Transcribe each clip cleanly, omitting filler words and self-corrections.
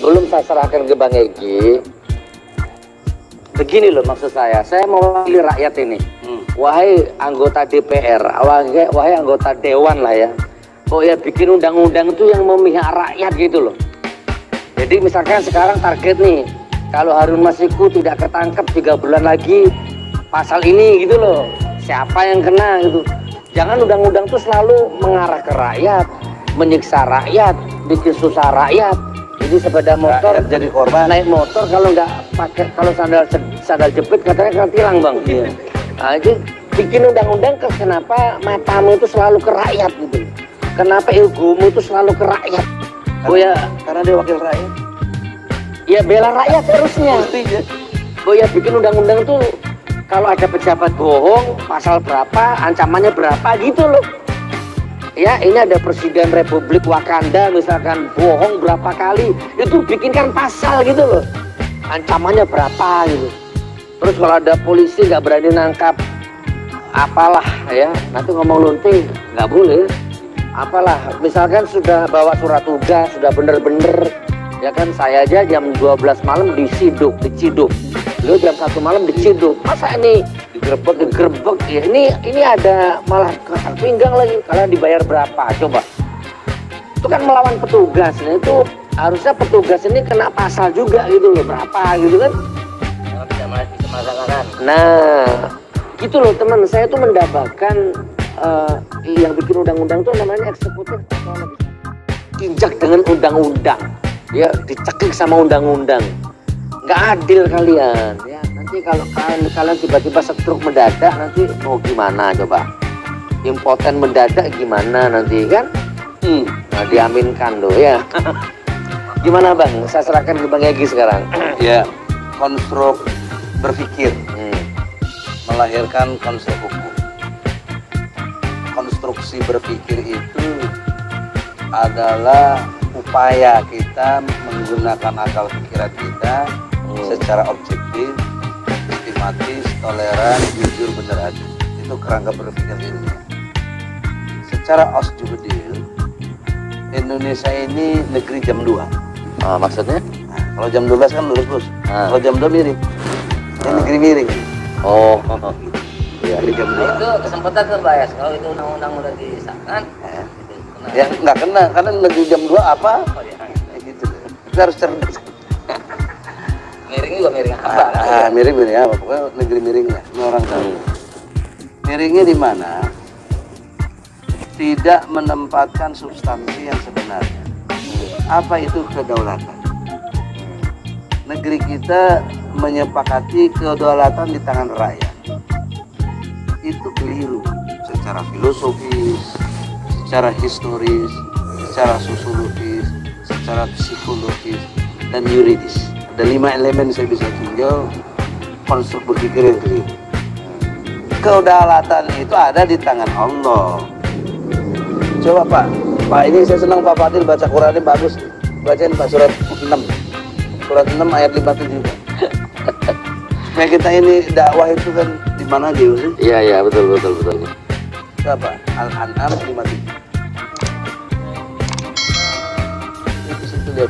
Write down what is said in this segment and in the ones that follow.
sebelum saya serahkan ke Bang Egy, begini loh maksud saya mewakili rakyat ini. Wahai anggota DPR, wahai anggota Dewan lah ya, kok ya bikin undang-undang itu yang memihak rakyat gitu loh. Jadi misalkan sekarang target nih, kalau Harun Masiku tidak ketangkep 3 bulan lagi pasal ini gitu loh, siapa yang kena gitu. Jangan undang-undang itu selalu mengarah ke rakyat, menyiksa rakyat, bikin susah rakyat. Jadi sepeda motor jadi korban, naik motor kalau nggak pakai, kalau sandal jepit katanya kena tilang bang. Iya. Nah, itu bikin undang-undang kenapa matamu itu selalu ke rakyat gitu. Kenapa ilmumu itu selalu ke rakyat? Karena dia wakil rakyat. Ya bela rakyat harusnya. Ya bikin undang-undang tuh kalau ada pejabat bohong pasal berapa, ancamannya berapa gitu loh. Ya ini ada Presiden Republik Wakanda misalkan bohong berapa kali, itu bikinkan pasal gitu loh, ancamannya berapa gitu. Terus kalau ada polisi nggak berani nangkap apalah ya, nanti ngomong lonte nggak boleh. Apalah misalkan sudah bawa surat tugas, sudah bener-bener ya kan, saya aja jam 12 malam diciduk, lu jam 1 malam diciduk, masa ini digerebek ya, ini ada malah kekang pinggang lagi, kalian dibayar berapa coba. Itu kan melawan petugas, nah itu harusnya petugas ini kena pasal juga gitu loh, berapa gitu kan. Nah gitu loh teman, saya tuh mendapatkan yang bikin undang-undang tuh namanya eksekutif injak dengan undang-undang ya, dicekik sama undang-undang, nggak adil kalian ya. Nanti kalau kalian tiba-tiba stroke mendadak nanti mau gimana coba, impoten mendadak gimana nanti kan. Nah diaminkan loh ya. Gimana bang, saya serahkan ke Bang Egy sekarang. Ya, konstruk berpikir melahirkan konstruk hukum. Konstruksi berpikir itu adalah upaya kita menggunakan akal pikiran kita secara objektif, sistematis, toleran, jujur, benar adil. Itu kerangka berpikir ilmiah. Secara osjudil, Indonesia ini negeri jam 2. Maksudnya? Nah, kalau jam 12 kan lurus. Kalau jam 2 miring. Ini negeri miring. Oh. Ya, negeri jam 2. Itu kesempatan terbayas kalau itu undang-undang udah disahkan. Ya nggak kena, karena negeri jam 2 apa? Ya, gitu. Kita harus cerdas. Miring juga miring apa? Miring apa? Pokoknya negeri miring lah. Ini orang tahu. Miringnya di mana? Tidak menempatkan substansi yang sebenarnya. Apa itu kedaulatan? Negeri kita menyepakati kedaulatan di tangan rakyat. Itu keliru secara filosofis, secara historis, secara sosiologis, secara psikologis, dan yuridis. Ada 5 elemen saya bisa tinjau konstruk berpikir yang keliru. Kedaulatan itu ada di tangan Allah. Coba Pak ini saya senang Pak Fadil baca Qurannya bagus. Bacain Pak surat 6. Surat 6 ayat 57. Supaya kita ini dakwah itu kan di mana aja sih? Iya betul. Siapa? Al-An'am 57. Itu situ lihat.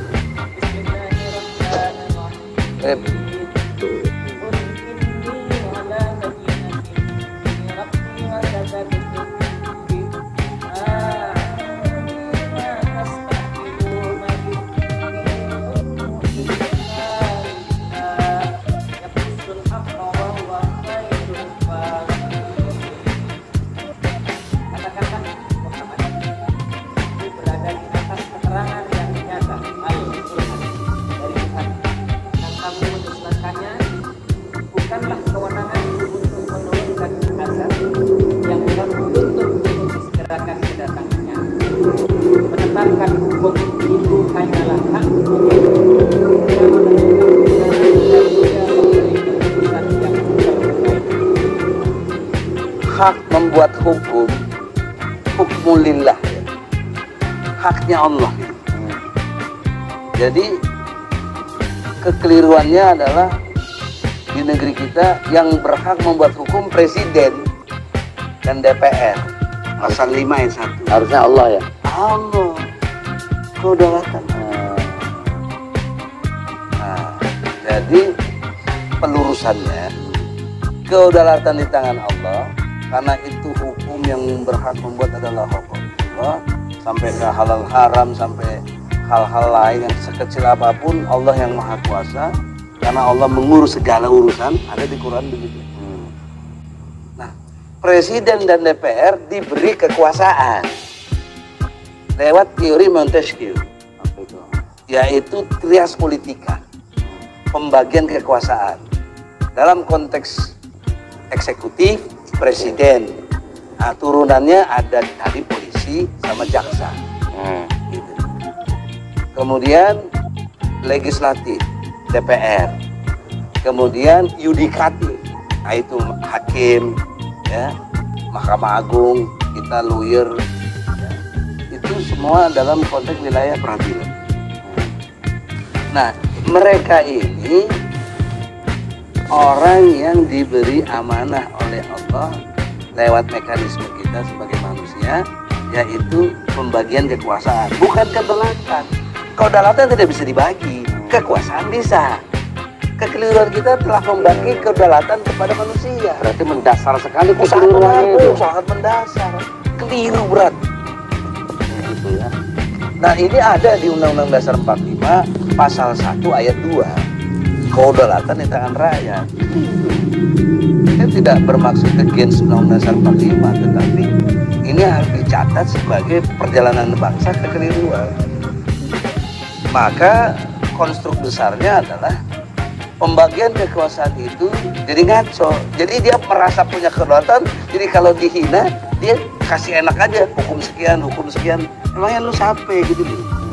Hak membuat hukmulillah, haknya Allah. Jadi kekeliruannya adalah di negeri kita yang berhak membuat hukum presiden dan DPR. Pasal 5 ayat 1. Harusnya Allah ya. Allah, kedaulatan. Jadi pelurusannya, kedaulatan di tangan Allah, karena itu hukum yang berhak membuat adalah hukum Allah, sampai ke halal haram, sampai hal-hal lain yang sekecil apapun, Allah yang maha kuasa, karena Allah mengurus segala urusan, ada di Quran begitu. Nah, Presiden dan DPR diberi kekuasaan lewat teori Montesquieu, yaitu trias politika, pembagian kekuasaan. Dalam konteks eksekutif, presiden, nah, turunannya ada tadi polisi sama jaksa. Gitu. Kemudian legislatif, DPR. Kemudian yudikatif, nah itu hakim, ya, Mahkamah Agung, kita lawyer, ya. Itu semua dalam konteks wilayah peradilan. Nah, mereka ini orang yang diberi amanah oleh Allah lewat mekanisme kita sebagai manusia, yaitu pembagian kekuasaan, bukan kedaulatan. Kedaulatan tidak bisa dibagi, kekuasaan bisa. Kekeliruan kita telah membagi kedaulatan kepada manusia. Berarti mendasar sekali Sangat kekeliruannya itu. sangat mendasar, keliru berat. Gitu ya. Nah, ini ada di Undang-Undang Dasar 45 pasal 1 ayat 2. Kedaulatan di tangan rakyat. Saya tidak bermaksud against Undang-Undang Dasar 45, tetapi ini harus dicatat sebagai perjalanan bangsa kekeliruan. Maka konstruk besarnya adalah pembagian kekuasaan itu jadi ngaco. Jadi dia merasa punya kedaulatan, jadi kalau dihina dia kasih enak aja, hukum sekian. Emangnya lu sampai gitu nih.